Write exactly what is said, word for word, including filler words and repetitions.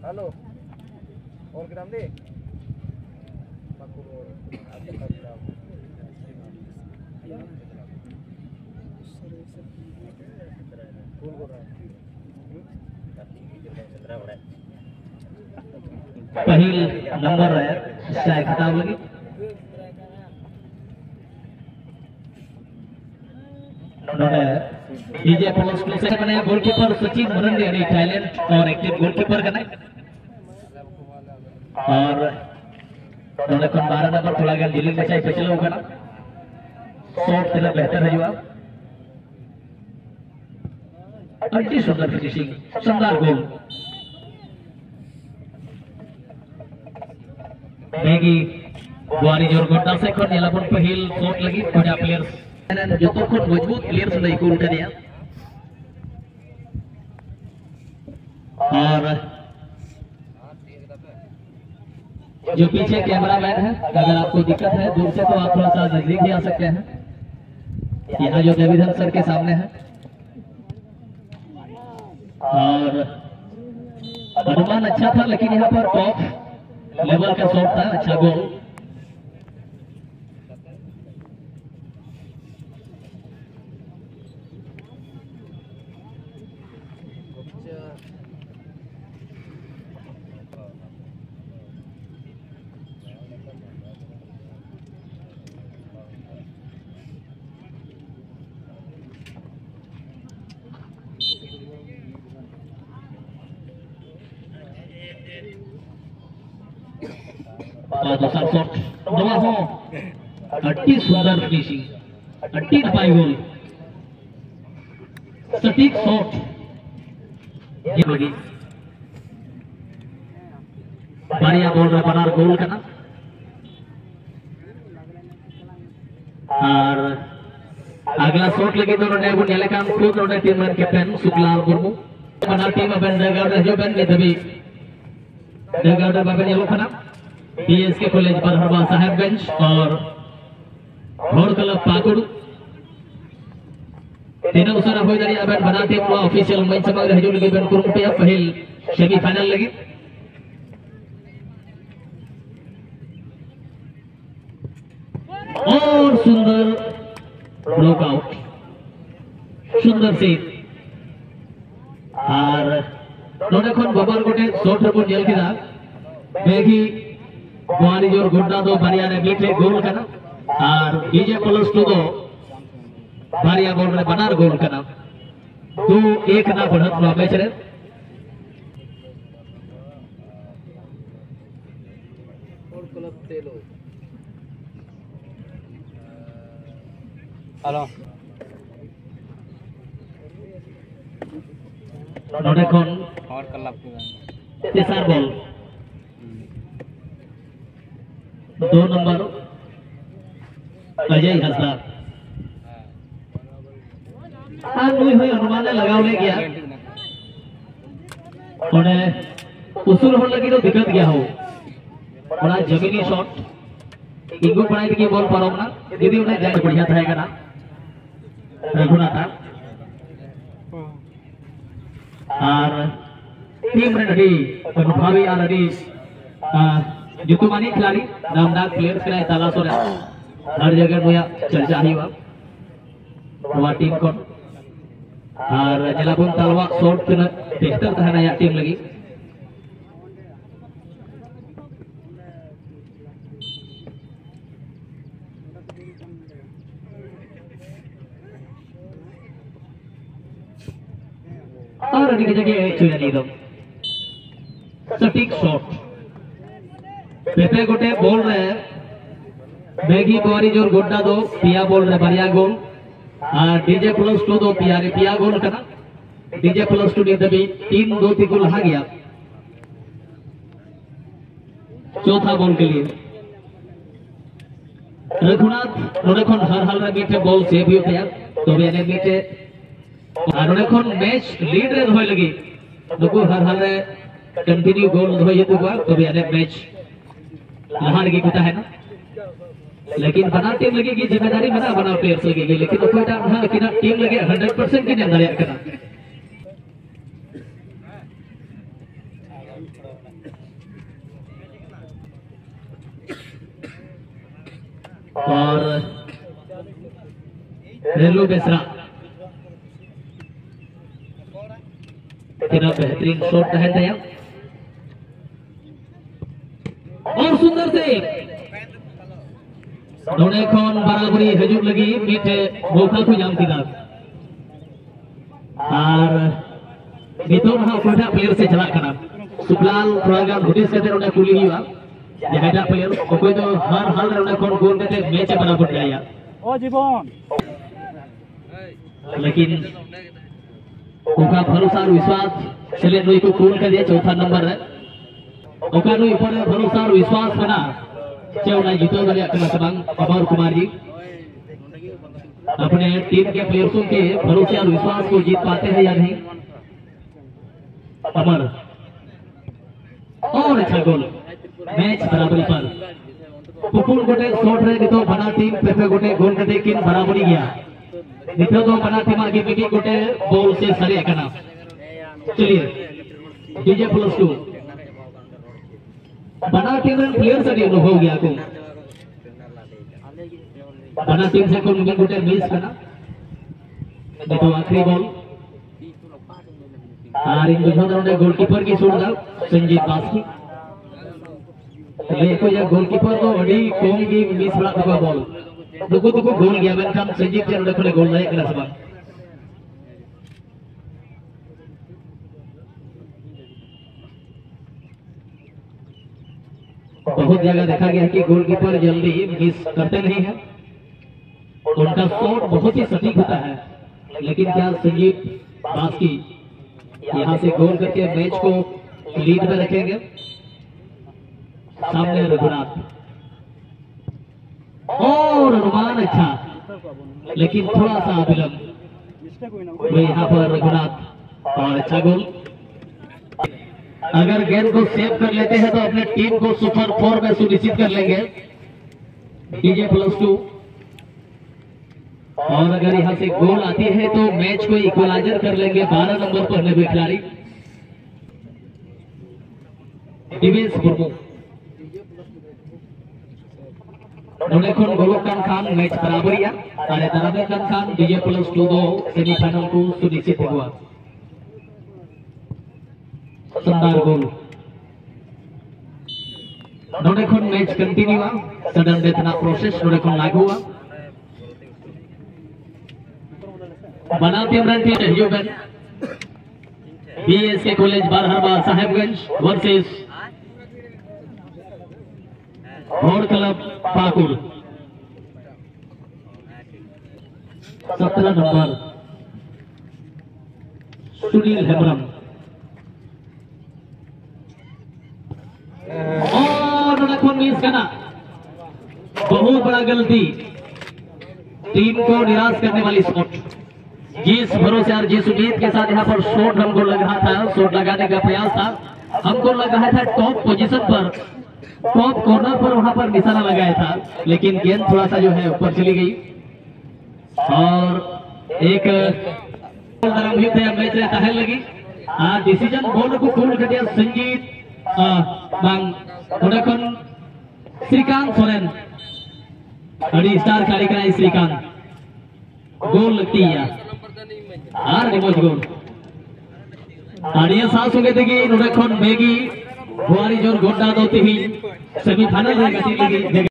Halo. Orang kita ambil. Aku ada kata. पहल number है शायद खिताब लगी डीजे प्लस प्लस से बने गोलकीपर सचिन मरंडी अड़ी टैलेंट और एक्टिव गोलकीपर करना और नोड़े कौन बारह नंबर थोड़ा गया डीलिंग में चाहिए पिछले होगा ना शॉट तेरा बेहतर है जवाब अति सुंदर फिनिशिंग शानदार गोल मैगी बुआरी जोर गोड्डा से कौन नीलापुर पहल शॉट लगी कोड़ा प्लेयर्स जो तो कौन मजबूत प्लेयर्स नहीं कूल कर दिया और जो पीछे कैमरामैन है अगर आपको दिक्कत है दूर से तो आप थोड़ा सा नजदीक भी आ सकते हैं यहाँ जो देवीधर सर के सामने है और अनुमान अच्छा था लेकिन यहाँ पर टॉप लेवल का शॉट था अच्छा गोल दूसरा शॉट दवा हो अति सुंदर फिनिशिंग अति नपाई गोल सटीक शॉट ये लगी बढ़िया बॉल में बनार गोल करना और अगला शॉट लगी तो उन्होंने वो नीलकांत खुद उन्होंने टीम में कैप्टन सुखलाल मुर्मू बना टीम में बेंडेगार्ड जो बेन में तभी बेंडेगार्ड बाबे येलो खाना बीएसके कॉलेज बरहरवा साहेबगंज और घोड़ क्लब पाकुड़ तीनों उसरा हो जारी अब बना टीम वा ऑफिशियल मैच समग्र हजू लगी बेन कुरुमुटिया पहल सेमीफाइनल लगी और सुंदर नॉकआउट सुंदर से और नोडे खन बबर गोटे शॉट रे को जेल किदा बेगी बुआरी जोर गुड्डा दो बारिया ने बीटे गोल करना और डीजे प्लस टू दो बारिया गोल रे बनार गोल करना दो एक ना बढ़त लो मैच रे और क्लब तेलो हेलो नोडे कोन और क्लब के तेसर बॉल दो नंबर अजय हंसदा हाँ कोई हुई अनुमान लगाने गया उन्हें उसूल होने लगी तो दिक्कत गया हो बड़ा जमीनी शॉट इनको बनाई थी बॉल पर ना दीदी उन्हें जाने बढ़िया था ना रघुना था और टीम ने नदी अनुभवी आ नदी जुतुमानी खिलाड़ी नामदार प्लेयर्स के लिए तलाश हो रहा है हर जगह मुझे चर्चा ही हुआ वहाँ टीम को और जलापुर तलवा शॉट बेहतर था ना टीम लगी और अभी की जगह चुना नहीं दो सटीक शॉट पेपे गोटे बोल रहे बेगी बुआरी जोर गोड्डा दो पिया बोल रहे बढ़िया गोल और डीजे प्लस टू दो पिया रे पिया गोल करना डीजे प्लस टू ने तभी तीन दो तीन गोल आ गया चौथा बॉल के लिए रघुनाथ नोडे खन हर हाल रे मीठे बॉल सेव हुई गया तो भी ने मीठे और नोडे खन मैच लीड रे होय लगी नुकु हर हाल रे कंटिन्यू गोल होय तो बा तो भी ने मैच लहार की कुता है ना लेकिन बना टीम लगेगी जिम्मेदारी बना बना प्लेयर्स लगेगी लेकिन कोई टीम लगे हंड्रेड परसेंट की जिम्मेदारी करना और रेलू बेसरा तीनों बेहतरीन शॉट तहत है और सुंदर से नोड़े खन बराबरी हजूर लगी मीठे मौका को जाम किया और नितों हाँ कोटा प्लेयर से चला करना सुबलाल थोड़ा गान हुडिस करते नोड़े कुली हुआ जहाँ प्लेयर कोई तो हर हाल में नोड़े खन गोल करते मैच बना पड़ गया ओ जीवन लेकिन उनका भरोसा और विश्वास चले नोई को कूल कर दिया चौथा नंबर है उनका नोई ऊपर भरोसा और विश्वास बना चौ ना जीतो वाले अपना सबंग अमर कुमार जी अपने टीम के प्लेयर्सों के भरोसे और विश्वास को जीत पाते हैं या नहीं अमर और अच्छा गोल मैच बराबरी पर पुपुल गोटे शॉट रहे तो बना टीम पेपे गोटे गोल करते किन बराबरी गया नितो तो बना टीम आगे बिगी गोटे बॉल से सरे करना चलिए डीजे प्लस टू बना टीम में प्लेयर से अनुभव गया को बना टीम से कौन मुझे गोटे मिस करना तो आखिरी बॉल और इन दोनों ने गोलकीपर की शॉट डाल संजीव बास्की ले को या गोलकीपर तो अड़ी कौन की मिस बड़ा का बॉल दुको दुको गोल गया मैंने काम संजीव से उन्हें कोने गोल नहीं करा सबा बहुत जगह देखा गया कि गोलकीपर जल्दी मिस करते नहीं है उनका शॉट बहुत ही सटीक होता है लेकिन क्या संजीव बास्की यहाँ से गोल करके मैच को लीड में रखेंगे सामने रघुनाथ और अनुमान अच्छा लेकिन थोड़ा सा विलंब वो यहाँ पर रघुनाथ और अच्छा गोल अगर गेंद को सेव कर लेते हैं तो अपने टीम को सुपर फोर में सुनिश्चित कर लेंगे डीजे प्लस टू और अगर यहाँ से गोल आती है तो मैच को इक्वलाइजर कर लेंगे बारह नंबर पर पहले हुए खिलाड़ी दिवेश मुर्मू नोनेखन गोलोकान खान मैच बराबरिया और दराबेकान खान डीजे प्लस टू दो सेमीफाइनल को सुनिश्चित हुआ शानदार गोल नोनेखन मैच कंटिन्यू हुआ सडन डेथ ना प्रोसेस नोनेखन लागू हुआ बना टीम रन टीम हजूबन BSK college Barharwa Sahebganj versus और क्लब पाकुड़ सत्रह नंबर सुनील हेम्ब्रम और मिस करना बहुत बड़ा गलती टीम को निराश करने वाली शॉट जिस भरोसे और जिस उम्मीद के साथ यहाँ पर शॉट हमको लग रहा था शॉट लगाने का प्रयास था हमको लग रहा था टॉप पोजीशन पर टॉप कॉर्नर पर वहां पर निशाना लगाया था लेकिन गेंद थोड़ा सा जो है ऊपर चली गई और एक मैच तहल लगी डिसीजन बॉल को कूल कर दिया संजीत श्रीकांत सोरेन स्टार खिलाड़ी श्रीकांत गोल लगती है आर निमोज गोल आड़िया सास हो गए थे कि नोड़े खन बेगी बुआरी जोर गोड्डा दो सेमीफाइनल में गति लगी